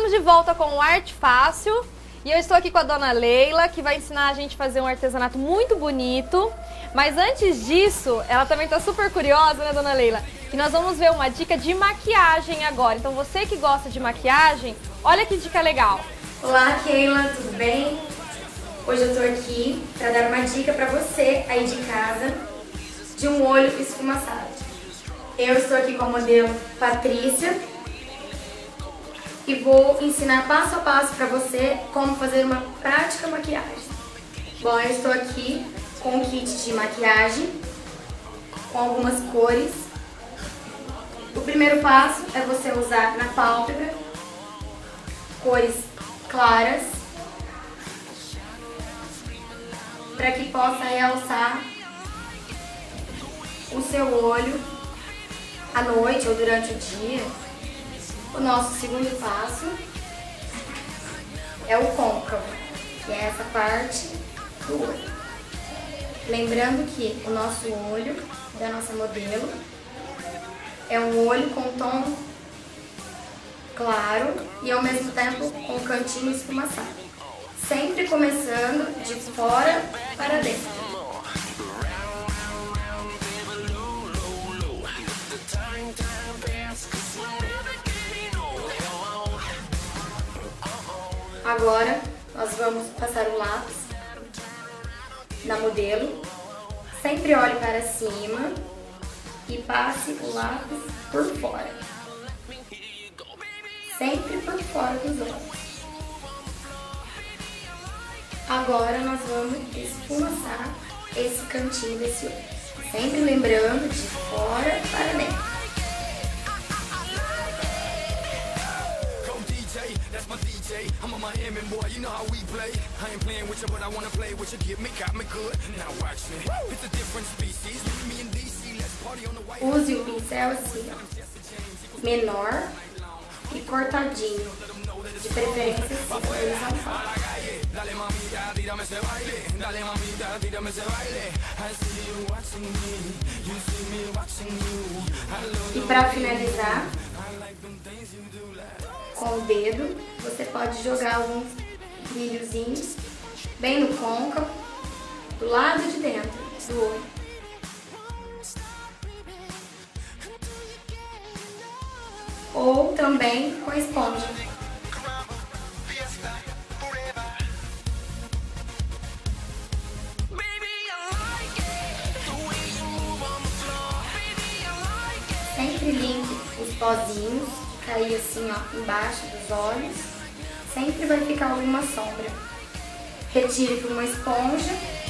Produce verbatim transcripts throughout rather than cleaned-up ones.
estamos de volta com o Arte Fácil e eu estou aqui com a dona Leila, que vai ensinar a gente a fazer um artesanato muito bonito. Mas antes disso, ela também está super curiosa, né, dona Leila? Que nós vamos ver uma dica de maquiagem agora. Então você que gosta de maquiagem, olha que dica legal. Olá, Keila, tudo bem? Hoje eu tô aqui para dar uma dica para você aí de casa de um olho esfumaçado. Eu estou aqui com a modelo Patrícia e vou ensinar passo a passo para você como fazer uma prática maquiagem. Bom, eu estou aqui com um kit de maquiagem com algumas cores. O primeiro passo é você usar na pálpebra cores claras para que possa realçar o seu olho à noite ou durante o dia. O nosso segundo passo é o côncavo, que é essa parte do olho. Lembrando que o nosso olho da nossa modelo é um olho com tom claro e ao mesmo tempo com cantinho esfumaçado. Sempre começando de fora para dentro. Agora nós vamos passar o lápis na modelo. Sempre olhe para cima e passe o lápis por fora. Sempre por fora dos olhos. Agora nós vamos esfumaçar esse cantinho desse olho. Sempre lembrando de fora para dentro. Use o pincel assim, menor e cortadinho, de preferência assim, horizontal. E para finalizar, com o dedo, você pode jogar alguns brilhozinhos bem no côncavo, do lado de dentro do olho. Ou também com a esponja. Sempre limpe os pozinhos que caem assim, ó, embaixo dos olhos. Sempre vai ficar alguma sombra. Retire por uma esponja.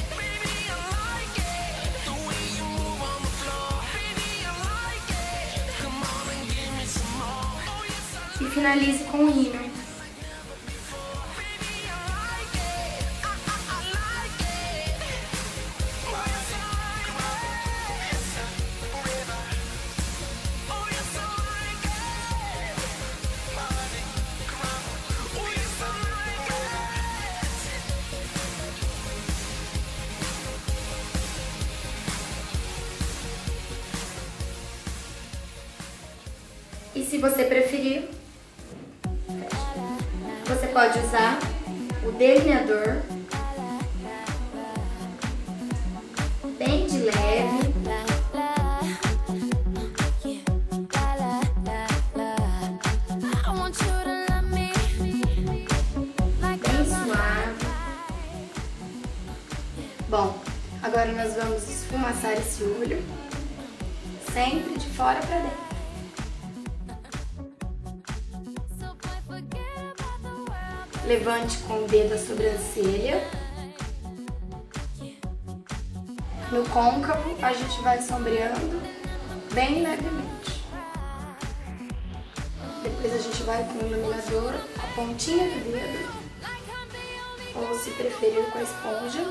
E finalize com o rímel. E se você preferir, você pode usar o delineador bem de leve, bem suave. Bom, agora nós vamos esfumaçar esse olho, sempre de fora para dentro. Levante com o dedo a sobrancelha. No côncavo, a gente vai sombreando bem levemente. Depois a gente vai com o iluminador, a pontinha do dedo, ou se preferir com a esponja.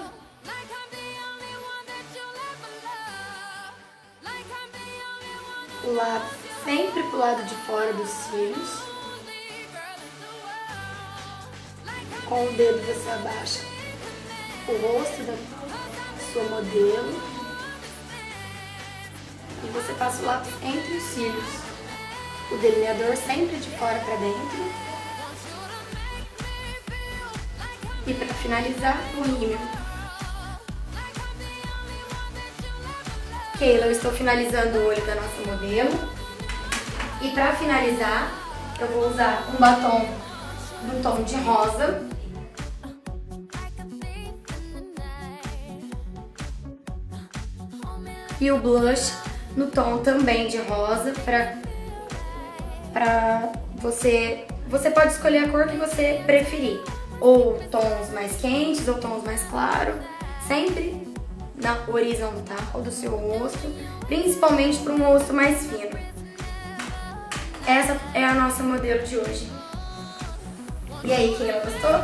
O lápis sempre pro lado de fora dos cílios. Com o dedo você abaixa o rosto da sua modelo e você passa o lápis entre os cílios. O delineador sempre de fora para dentro. E para finalizar, o rímel. Keila, eu estou finalizando o olho da nossa modelo. E para finalizar, eu vou usar um batom no tom de rosa. E o blush no tom também de rosa, pra, pra você... Você pode escolher a cor que você preferir. Ou tons mais quentes, ou tons mais claros. Sempre na horizontal do seu rosto, principalmente para um rosto mais fino. Essa é a nossa modelo de hoje. E aí, Keila, gostou?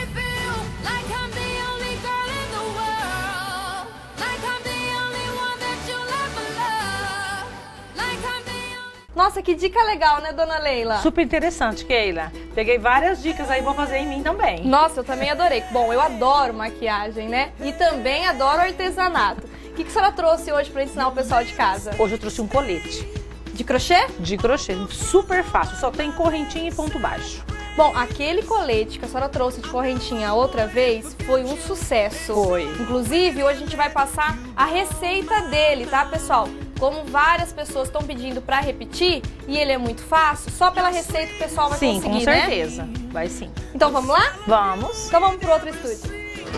Nossa, que dica legal, né, dona Leila? Super interessante, Keila. Peguei várias dicas aí, vou fazer em mim também. Nossa, eu também adorei. Bom, eu adoro maquiagem, né? E também adoro artesanato. O que, que a senhora trouxe hoje pra ensinar o pessoal de casa? Hoje eu trouxe um colete. De crochê? De crochê, super fácil, só tem correntinha e ponto baixo. Bom, aquele colete que a senhora trouxe de correntinha outra vez foi um sucesso. Foi. Inclusive, hoje a gente vai passar a receita dele, tá, pessoal? Como várias pessoas estão pedindo pra repetir, e ele é muito fácil, só pela receita o pessoal vai sim, conseguir, com né? certeza. Vai sim. Então vamos lá? Vamos. Então vamos pro outro estúdio.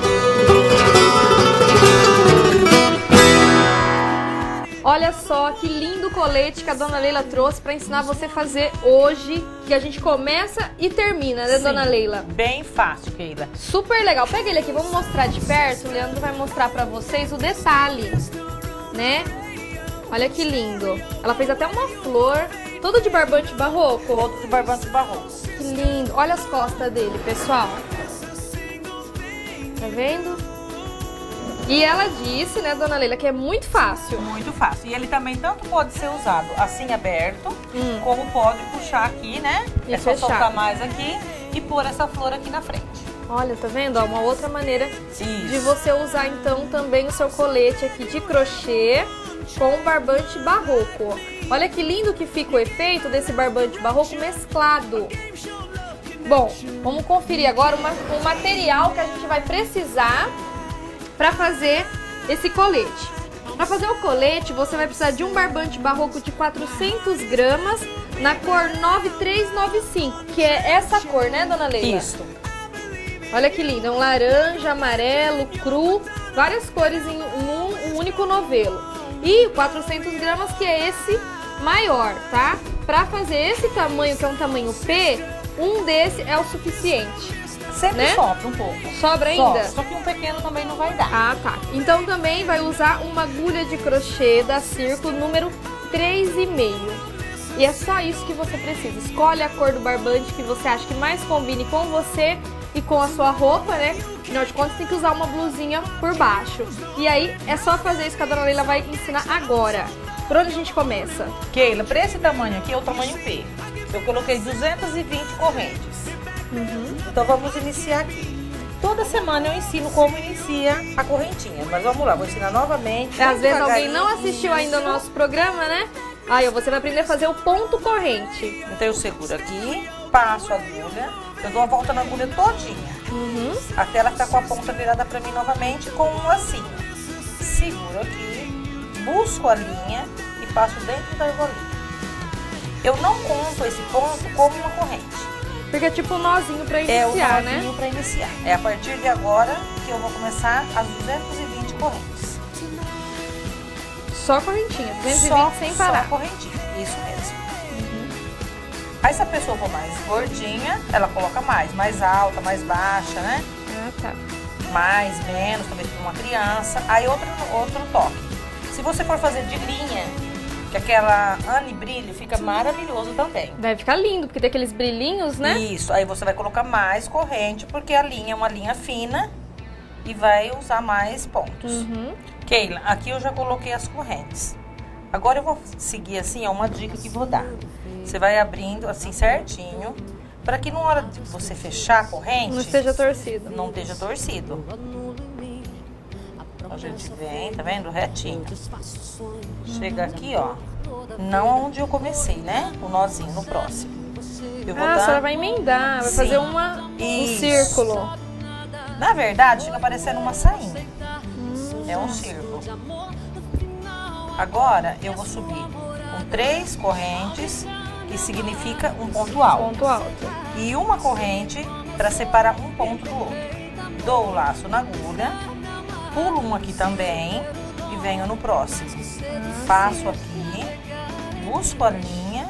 Olha só que lindo colete que a dona Leila trouxe pra ensinar você a fazer hoje, que a gente começa e termina, né, sim, dona Leila? Bem fácil, Keila. Super legal. Pega ele aqui, vamos mostrar de perto. O Leandro vai mostrar pra vocês o detalhe, né? Olha que lindo. Ela fez até uma flor, todo de barbante barroco. Todo de barbante barroco. Que lindo. Olha as costas dele, pessoal. Tá vendo? E ela disse, né, dona Leila, que é muito fácil. Muito fácil. E ele também tanto pode ser usado assim aberto, hum. como pode puxar aqui, né? E é fechar. só soltar mais aqui e pôr essa flor aqui na frente. Olha, tá vendo? Ó, uma outra maneira Isso. de você usar, então, também o seu colete aqui de crochê com um barbante barroco. Olha que lindo que fica o efeito desse barbante barroco mesclado. Bom, vamos conferir agora uma, o material que a gente vai precisar para fazer esse colete. Para fazer o colete, você vai precisar de um barbante barroco de quatrocentas gramas na cor nove três nove cinco, que é essa cor, né, dona Leila? Isso. Olha que lindo, é um laranja, amarelo, cru, várias cores em um, um único novelo. E quatrocentas gramas, que é esse maior, tá? Para fazer esse tamanho, que é um tamanho P, um desse é o suficiente. Sempre né? sobra um pouco. Sobra ainda? Só, só que um pequeno também não vai dar. Ah, tá. Então também vai usar uma agulha de crochê da Círculo número três e meio. E é só isso que você precisa. Escolhe a cor do barbante que você acha que mais combine com você e com a sua roupa, né? Afinal de contas, tem que usar uma blusinha por baixo. E aí, é só fazer isso que a dona Leila vai ensinar agora. Por onde a gente começa? Keila, para esse tamanho aqui é o tamanho P. Eu coloquei duzentas e vinte correntes. Uhum. Então vamos iniciar aqui. Toda semana eu ensino como inicia a correntinha. Mas vamos lá, vou ensinar novamente. Às vezes alguém não assistiu ainda o nosso programa, né? Aí você vai aprender a fazer o ponto corrente. Então eu seguro aqui, passo a agulha, eu dou uma volta na agulha todinha. Uhum. Até ela ficar com a ponta virada pra mim novamente com um lacinho. Seguro aqui, busco a linha e passo dentro da argolinha. Eu não conto esse ponto como uma corrente. Porque é tipo um nozinho pra iniciar, é o nozinho né? pra iniciar. É a partir de agora que eu vou começar as duzentas e vinte correntes. Só correntinha, duzentas e vinte só, sem parar. Só correntinha, isso mesmo. Uhum. Aí se a pessoa for mais gordinha, ela coloca mais, mais alta, mais baixa, né? Ah, tá. Mais, menos, talvez para uma criança. Aí outro, outro toque. Se você for fazer de linha, que aquela Anne Brilho fica maravilhoso também. Vai ficar lindo, porque tem aqueles brilhinhos, né? Isso, aí você vai colocar mais corrente, porque a linha é uma linha fina e vai usar mais pontos. Uhum. Keila, aqui eu já coloquei as correntes. Agora eu vou seguir assim, é uma dica que vou dar. Você vai abrindo assim certinho, para que na hora de você fechar a corrente... Não esteja torcido. Não esteja torcido. A gente vem, tá vendo? Retinho. Chega aqui, ó. Não onde eu comecei, né? O nozinho, no próximo. Eu vou ah, dar... a senhora vai emendar, vai Sim. fazer uma, um Isso. círculo. Na verdade, fica parecendo uma sainha. É um círculo. Agora, eu vou subir com três correntes, que significa um ponto alto. Ponto alto. E uma corrente para separar um ponto do outro. Dou o laço na agulha, pulo um aqui também e venho no próximo. Passo aqui, busco a linha,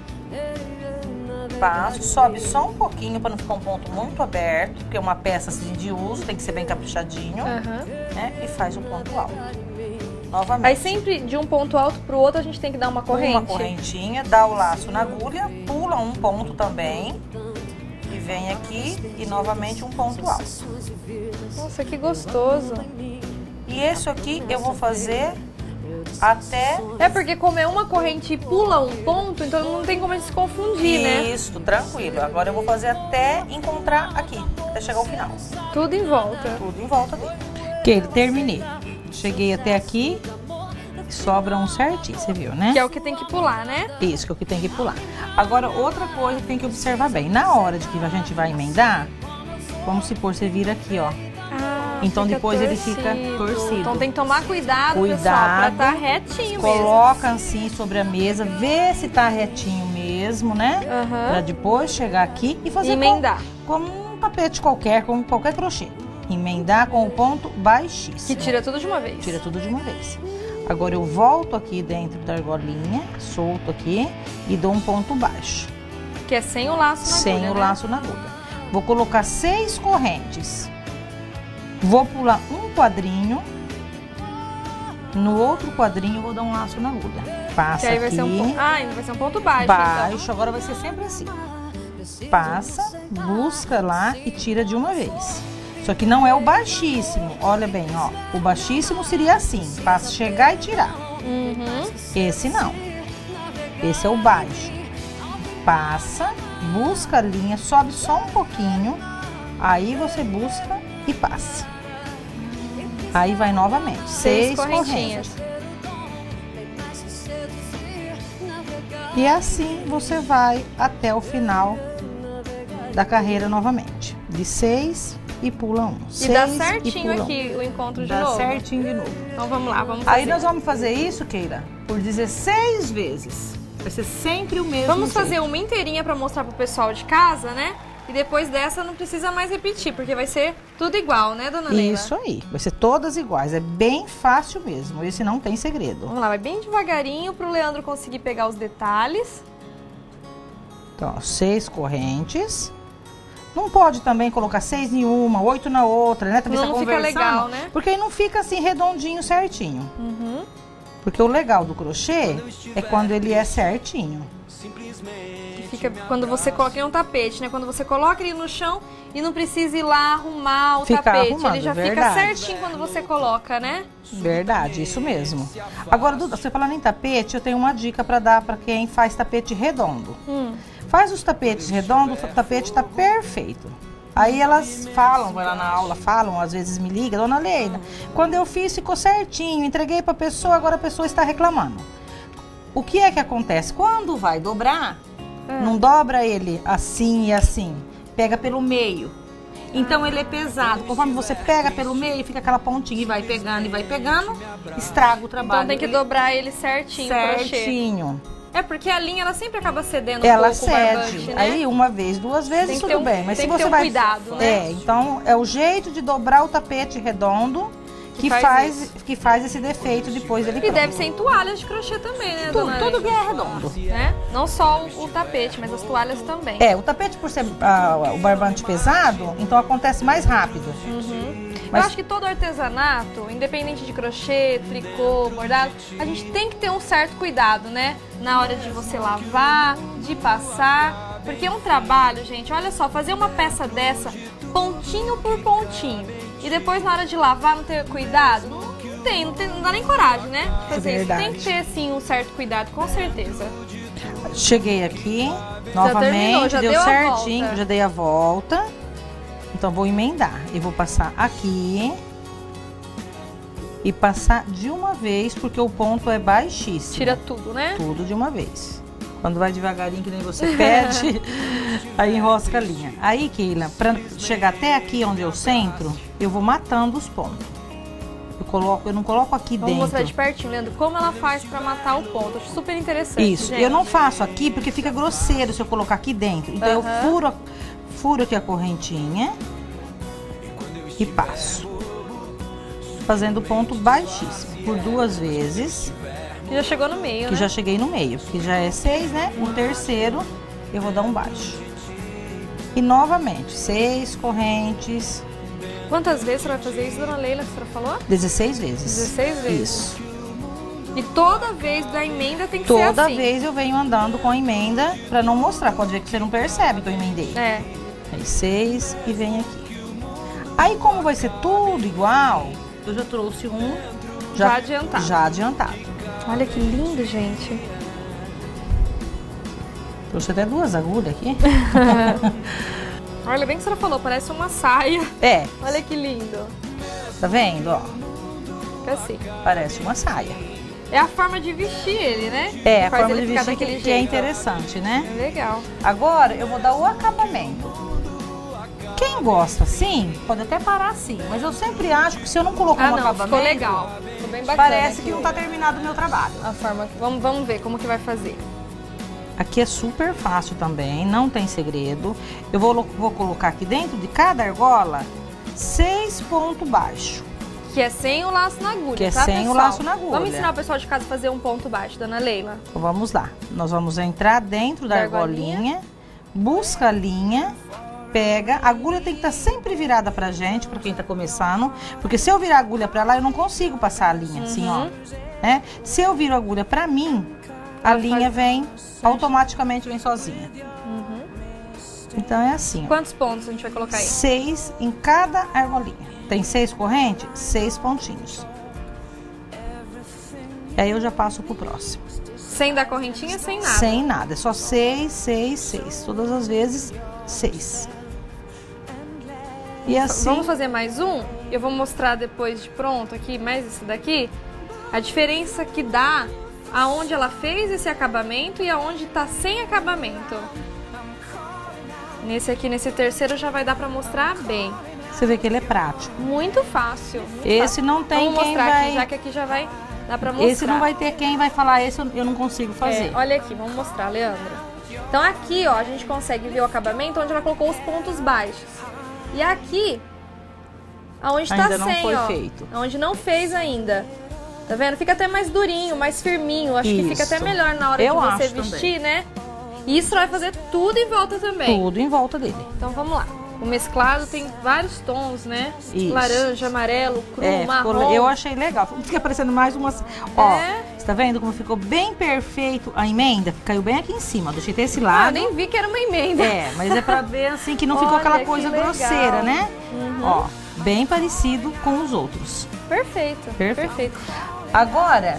passo, sobe só um pouquinho para não ficar um ponto muito aberto, porque é uma peça assim de uso, tem que ser bem caprichadinho, Uhum. né? E faz o ponto alto. Novamente. Aí sempre de um ponto alto pro outro a gente tem que dar uma corrente. Uma correntinha, dá o laço na agulha, pula um ponto também e vem aqui e novamente um ponto alto. Nossa, que gostoso. E esse aqui eu vou fazer até... É porque como é uma corrente e pula um ponto, então não tem como a gente se confundir, né? Isso, tranquilo. Agora eu vou fazer até encontrar aqui, até chegar ao final. Tudo em volta. Tudo em volta dele. Ok, terminei. Cheguei até aqui, sobra um certinho, você viu, né? Que é o que tem que pular, né? Isso, que é o que tem que pular. Agora, outra coisa que tem que observar bem. Na hora de que a gente vai emendar, vamos supor, você vira aqui, ó. Ah, Então fica depois ele torcido. fica torcido. Então tem que tomar cuidado, Cuidado. pessoal, pra estar retinho Coloca assim sobre a mesa, vê se tá retinho mesmo, né? Aham. Pra depois chegar aqui e fazer Emendar. como um tapete qualquer, como qualquer crochê. Emendar com o ponto baixíssimo. Que tira tudo de uma vez. Tira tudo de uma vez. Agora eu volto aqui dentro da argolinha, solto aqui e dou um ponto baixo. Que é sem o laço na Sem agulha, o né? laço na agulha. Vou colocar seis correntes. Vou pular um quadrinho. No outro quadrinho eu vou dar um laço na agulha. Passa Que aí vai aqui. ser um ponto... Ah, ainda vai ser um ponto baixo, Baixo, então. agora vai ser sempre assim. Passa, busca lá e tira de uma vez. Só que não é o baixíssimo. Olha bem, ó. O baixíssimo seria assim. Passa, chegar e tirar. Uhum. Esse não. Esse é o baixo. Passa, busca a linha, sobe só um pouquinho. Aí você busca e passa. Aí vai novamente. Seis Seis, correntinhas. correntes. E assim você vai até o final da carreira novamente. De seis e pula um. E Seis dá e certinho pula um. aqui o encontro de Dá novo. certinho de novo. Então vamos lá, vamos fazer. Aí nós vamos fazer isso, Keila, por dezesseis vezes. Vai ser sempre o mesmo Vamos fazer jeito. uma inteirinha pra mostrar pro pessoal de casa, né? E depois dessa não precisa mais repetir, porque vai ser tudo igual, né, dona Leila? Isso aí, vai ser todas iguais, é bem fácil mesmo, esse não tem segredo. Vamos lá, vai bem devagarinho pro Leandro conseguir pegar os detalhes. Então, ó, seis correntes. Não pode também colocar seis em uma, oito na outra, né? Também Não, tá não fica conversando, legal, né? Porque aí não fica assim redondinho, certinho. Uhum. Porque o legal do crochê é quando ele é certinho. Que fica quando você coloca em um tapete, né? Quando você coloca ele no chão e não precisa ir lá arrumar o Ficar tapete. arrumando, ele já verdade. fica certinho quando você coloca, né? Verdade, isso mesmo. Agora, Duda, você falando em tapete, eu tenho uma dica para dar para quem faz tapete redondo. Hum. Faz os tapetes redondos, o tapete tá perfeito. Aí elas falam, vai lá na aula, falam, às vezes me liga, dona Leila, quando eu fiz ficou certinho, entreguei para a pessoa, agora a pessoa está reclamando. O que é que acontece? Quando vai dobrar, É. não dobra ele assim e assim, pega pelo meio. Então ele é pesado. Conforme você pega pelo meio, fica aquela pontinha e vai pegando e vai pegando, estraga o trabalho. Então tem que dobrar ele certinho, o crochê. certinho. É porque a linha ela sempre acaba cedendo um Ela pouco o cede. barbante, né? Aí uma vez, duas vezes, Tem que tudo ter um- bem. Mas tem se que você ter um vai. cuidado, né? É, então é o jeito de dobrar o tapete redondo que, Que faz faz, que faz esse defeito depois dele E pronto. deve ser em toalhas de crochê também, né, tudo, dona tudo que Leila? é redondo. Né? Não só o, o tapete, mas as toalhas também. É, o tapete por ser ah, o barbante pesado, então acontece mais rápido. Uhum. Mas- Eu acho que todo artesanato, independente de crochê, tricô, bordado, a gente tem que ter um certo cuidado, né? Na hora de você lavar, de passar. Porque é um trabalho, gente. Olha só, fazer uma peça dessa, pontinho por pontinho, e depois na hora de lavar não ter cuidado, não tem, não, tem, não dá nem coragem, né? de Fazer isso. verdade. Tem que ter, sim, um certo cuidado, com certeza. Cheguei aqui, terminou, novamente, já deu deu a certinho, volta. já dei a volta. Então vou emendar. E vou passar aqui. E passar de uma vez, porque o ponto é baixíssimo. Tira tudo, né? Tudo de uma vez. Quando vai devagarinho, que nem você pede, aí enrosca a linha. Aí, Keila, pra chegar até aqui onde eu centro, eu vou matando os pontos. Eu, coloco, eu não coloco aqui Vamos dentro. Vamos mostrar de pertinho, Leandro, como ela faz pra matar o ponto. Acho super interessante, Isso, gente. eu não faço aqui porque fica grosseiro se eu colocar aqui dentro. Então, Uhum. eu furo, furo aqui a correntinha e passo. Fazendo ponto baixíssimo, por duas vezes. Que já chegou no meio, Que né? já cheguei no meio, que já é seis, né? O terceiro, eu vou dar um baixo. E novamente, seis correntes. Quantas vezes você vai fazer isso, dona Leila, que a senhora falou? dezesseis vezes. dezesseis vezes. Isso. E toda vez da emenda tem que Toda ser assim. vez eu venho andando com a emenda pra não mostrar. Pode ver que você não percebe que eu emendei. É. Aí seis e vem aqui. Aí como vai ser tudo igual, eu já trouxe um já, Já adiantado. Já adiantado. Olha que lindo, gente. Trouxe até duas agulhas aqui. Olha bem que a senhora falou, parece uma saia. É, Olha que lindo. tá vendo, ó? Fica assim. Parece uma saia. É a forma de vestir ele, né? É, a Faz forma ele de ficar vestir que, daquele que é jeito. interessante, né? É legal. Agora eu vou dar o acabamento. Quem gosta assim, pode até parar assim. Mas eu sempre acho que se eu não colocar Ah, um não, acabamento, ficou legal. Ficou bem bacana. parece aqui que não o- tá terminado o meu trabalho. A forma que... Vamos, vamos ver como que vai fazer. Aqui é super fácil também, não tem segredo. Eu vou, vou colocar aqui dentro de cada argola seis pontos baixos. Que é sem o laço na agulha, Que é tá, sem o pessoal? laço na agulha. Vamos ensinar o pessoal de casa a fazer um ponto baixo, dona Leila. Então vamos lá. Nós vamos entrar dentro da, Da argolinha, argolinha. busca a linha, pega. A agulha tem que estar sempre virada pra gente, pra quem tá começando. Porque se eu virar a agulha pra lá, eu não consigo passar a linha, assim, ó. Né? Se eu viro a agulha pra mim, a Ela linha faz- vem, automaticamente vem sozinha. Uhum. Então é assim, ó. Quantos pontos a gente vai colocar aí? Seis em cada argolinha. Tem seis correntes, seis pontinhos. E aí eu já passo pro próximo. Sem dar correntinha, sem nada. Sem nada, é só seis, seis, seis. Todas as vezes, seis. E assim, Vamos fazer mais um? Eu vou mostrar depois de pronto aqui, mais esse daqui. A diferença que dá aonde ela fez esse acabamento e aonde tá sem acabamento. Nesse aqui, nesse terceiro, já vai dar pra mostrar bem. você vê que ele é prático. Muito fácil. muito Esse fácil. não tem Vamos quem mostrar vai... aqui, já que aqui já vai dar pra mostrar. Esse não vai ter quem vai falar, esse eu eu não consigo fazer. É, olha aqui, vamos mostrar, Leandro. Então aqui, ó, a gente consegue ver o acabamento onde ela colocou os pontos baixos. E aqui, aonde tá Ainda não sem, foi ó. feito. Onde não fez ainda. Tá vendo? Fica até mais durinho, mais firminho. Acho que fica Isso. até melhor na hora Eu de você acho vestir, né? E isso vai fazer tudo em volta também. Tudo em volta dele. Então vamos lá. O mesclado tem vários tons, né? Isso. Laranja, amarelo, cru, É, ficou- marrom. eu achei legal. Fica parecendo mais umas... Ó, É. você tá vendo como ficou bem perfeito a emenda? Caiu bem aqui em cima. Deixei desse Ah, lado. eu nem vi que era uma emenda. É, mas é pra ver assim que não ficou Olha, aquela que coisa legal. grosseira, né? Uhum. Ó, bem parecido com os outros. Perfeito, Perfeito. perfeito. Agora,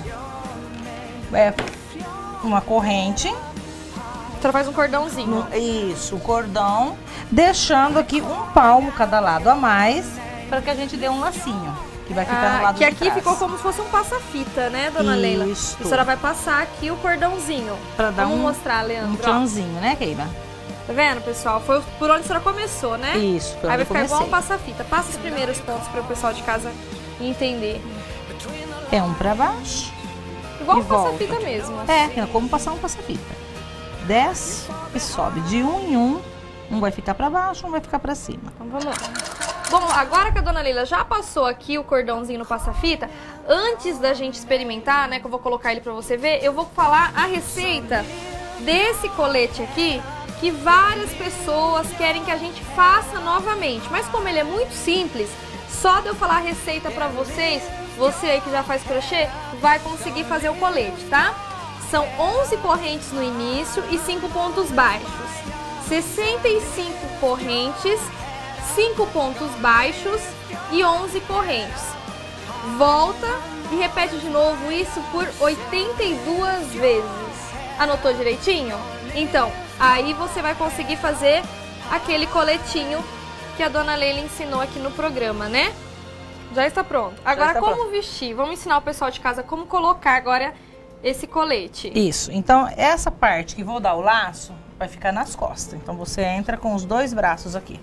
é uma corrente, A senhora faz um cordãozinho. no- isso, o cordão, deixando aqui um palmo cada lado a mais, para que a gente dê um lacinho, que vai ficar no Ah, lado que de aqui trás. ficou como se fosse um passa-fita, né, dona Leila? Isso. A senhora vai passar aqui o cordãozinho. Pra dar Vamos um- mostrar, Um Leandro. ó. tchanzinho, né, Keila? Tá vendo, pessoal? Foi por onde a senhora começou, né? Isso, foi Aí vai onde eu ficar igual um comecei. passa-fita. Passa os primeiros pontos para o pessoal de casa entender. É um pra baixo. Igual E um volta. passa-fita mesmo. É, é como passar um passa-fita. Desce e sobe de um em um. Um vai ficar pra baixo, um vai ficar pra cima. Então vamos lá. Bom, agora que a dona Leila já passou aqui o cordãozinho no passa-fita, antes da gente experimentar, né, que eu vou colocar ele pra você ver, eu vou falar a receita desse colete aqui, que várias pessoas querem que a gente faça novamente. Mas como ele é muito simples, só de eu falar a receita pra vocês, você aí que já faz crochê, vai conseguir fazer o colete, tá? São onze correntes no início e cinco pontos baixos. sessenta e cinco correntes, cinco pontos baixos e onze correntes. Volta e repete de novo isso por oitenta e duas vezes. Anotou direitinho? Então, aí você vai conseguir fazer aquele coletinho que a dona Leila ensinou aqui no programa, né? Já está pronto. Agora, está como pronto. vestir? Vamos ensinar o pessoal de casa como colocar agora esse colete. Isso. Então, essa parte que vou dar o laço vai ficar nas costas. Então, você entra com os dois braços aqui.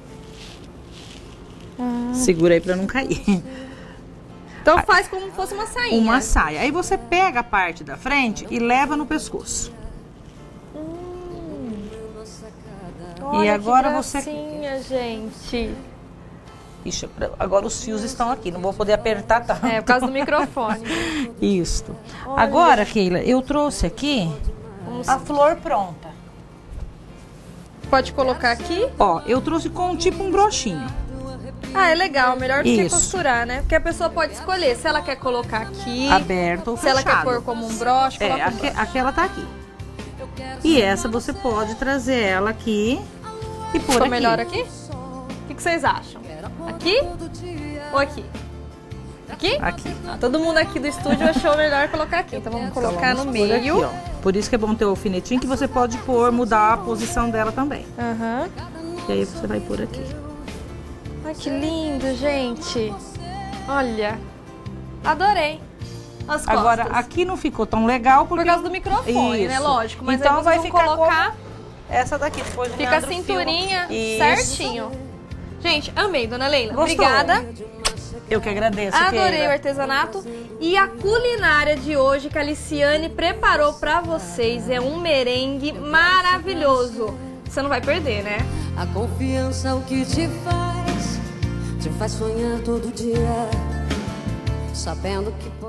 Ah. Segura aí pra não cair. Então, faz como se fosse uma sainha. Uma saia. Aí, você pega a parte da frente e leva no pescoço. Hum. E Olha agora que você... gracinha, gente. Ixi, agora os fios estão aqui, não vou poder apertar tanto. É, por causa do microfone. Isso. Olha. Agora, Keila, eu trouxe aqui Vamos... a flor pronta. Pode colocar aqui? Ó, eu trouxe com tipo um broxinho. Ah, é legal, melhor do que Isso. costurar, né? Porque a pessoa pode escolher se ela quer colocar aqui, Aberto ou se fechado. ela quer pôr como um broche, É, coloca um aque- broche. aquela tá aqui. E essa você pode trazer ela aqui e pôr Ficou aqui. melhor aqui? O que, que vocês acham? Aqui ou aqui? Aqui? Aqui. Ah, todo mundo aqui do estúdio achou melhor colocar aqui. Então vamos Então, colocar vamos no pôr meio. aqui, ó. Por isso que é bom ter o alfinetinho que você pode pôr, mudar a posição dela também. Aham. E aí você vai pôr aqui. Ai, que lindo, gente. Olha. Adorei. As costas. Agora, aqui não ficou tão legal porque... Por causa do microfone, né? Isso. Lógico. Mas então aí vai vocês vão ficar colocar... como essa daqui. Depois do Fica a Leandro cinturinha filma. certinho. Gente, amei, dona Leila. Gostou? Obrigada. Eu que agradeço, Adorei Keila. o artesanato. E a culinária de hoje que a Liciane preparou pra vocês é um merengue maravilhoso. Você não vai perder, né? A confiança o que te faz, te faz sonhar todo dia, sabendo que